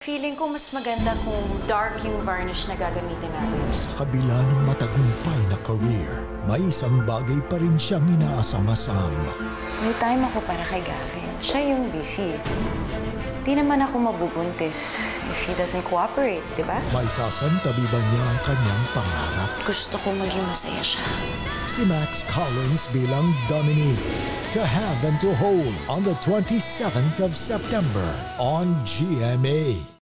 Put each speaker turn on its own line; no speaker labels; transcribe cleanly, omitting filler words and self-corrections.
Feeling ko mas maganda kung dark yung varnish na gagamitin natin.
Sa kabila ng matagumpay na career, may isang bagay pa rin siyang inaasam-asam.
May time ako para kay Gavin. Siya yung busy. Di naman ako mabubuntis if he doesn't cooperate, di ba?
May sasantabi ba niya ang kanyang pangarap?
Gusto ko maging masaya siya.
Si Max Collins bilang Dominic. To Have and to Hold on the 27th of September on GMA.